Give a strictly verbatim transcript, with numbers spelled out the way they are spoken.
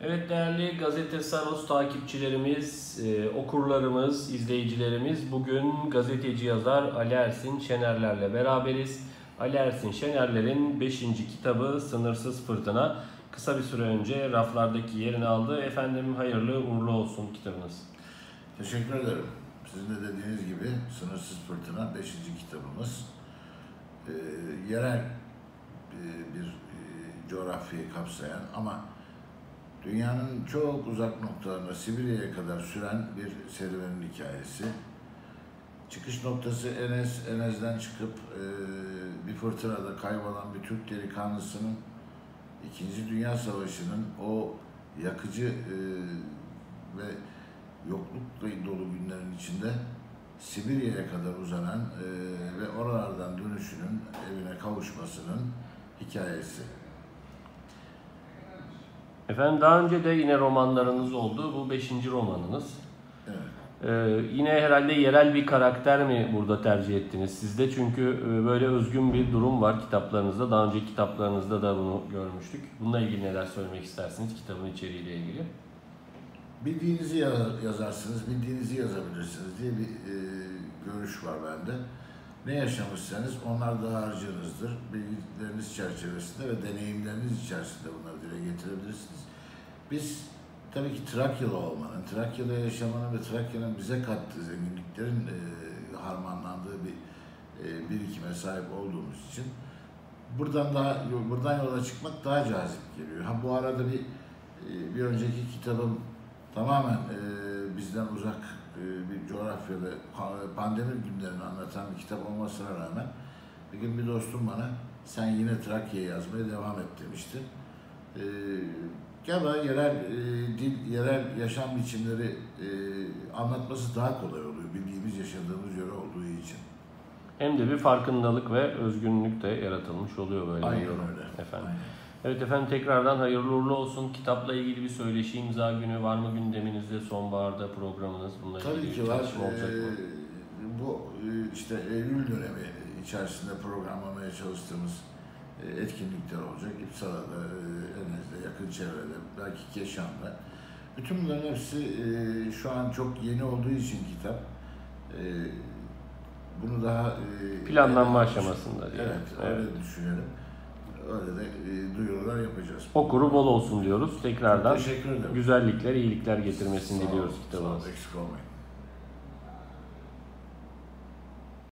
Evet değerli Gazete Sanos takipçilerimiz, e, okurlarımız, izleyicilerimiz, bugün gazeteci yazar Ali Ersin Şenerler'le beraberiz. Ali Ersin Şenerler'in beşinci kitabı Sınırsız Fırtına kısa bir süre önce raflardaki yerini aldı. Efendim hayırlı uğurlu olsun kitabınız. Teşekkür ederim. Sizin de dediğiniz gibi Sınırsız Fırtına beşinci kitabımız. Ee, yerel e, bir e, coğrafyayı kapsayan ama dünyanın çok uzak noktalarına, Sibirya'ya kadar süren bir serüvenin hikayesi. Çıkış noktası Enes, Enes'den çıkıp e, bir fırtınada kaybolan bir Türk delikanlısının İkinci Dünya Savaşı'nın o yakıcı e, ve yoklukla dolu günlerin içinde Sibirya'ya kadar uzanan e, ve oralardan dönüşünün, evine kavuşmasının hikayesi. Efendim daha önce de yine romanlarınız oldu. Bu beşinci romanınız. Evet. Ee, yine herhalde yerel bir karakter mi burada tercih ettiniz sizde? Çünkü böyle özgün bir durum var kitaplarınızda. Daha önceki kitaplarınızda da bunu görmüştük. Bununla ilgili neler söylemek istersiniz kitabın içeriğiyle ilgili? Bildiğinizi yazarsınız, bildiğinizi yazabilirsiniz diye bir e, görüş var bende. Ne yaşamışsanız onlar da harcınızdır. Bilgileriniz çerçevesinde ve deneyimleriniz içerisinde bunları dile getirebilirsiniz. Biz tabii ki Trakyalı olmanın, Trakya'da yaşamanın ve Trakya'nın bize kattığı zenginliklerin e, harmanlandığı bir e, birikime sahip olduğumuz için buradan daha buradan yola çıkmak daha cazip geliyor. Ha bu arada bir e, bir önceki kitabım tamamen e, bizden uzak e, bir coğrafyada pandemi günlerini anlatan bir kitap olmasına rağmen bir gün bir dostum bana sen yine Trakya'ya yazmaya devam et demişti. E, ya da yerel e, dil, yerel yaşam biçimleri e, anlatması daha kolay oluyor bildiğimiz yaşadığımız yöre olduğu için. Hem de bir farkındalık ve özgünlük de yaratılmış oluyor böyle. Aynen öyle. Efendim. Aynen. Evet efendim tekrardan hayırlı uğurlu olsun. Kitapla ilgili bir söyleşi imza günü var mı gündeminizde, sonbaharda programınız bununla ilgili? Tabii ki var. Ee, bu işte Eylül dönemi içerisinde programlamaya çalıştığımız etkinlikler olacak. İpsala'da, Enes'de, yakın çevrede, belki Keşan'da. Bütün bunların hepsi şu an çok yeni olduğu için kitap. Bunu daha planlanma aşamasında diye. Evet, öyle evet. düşünelim. Öyle de e, duyurular yapacağız. Okuru bol olsun diyoruz. Tekrardan teşekkür ederim. Güzellikler, iyilikler getirmesini sağ diliyoruz ol, kitabımız. Sağ ol, eksik olmayın.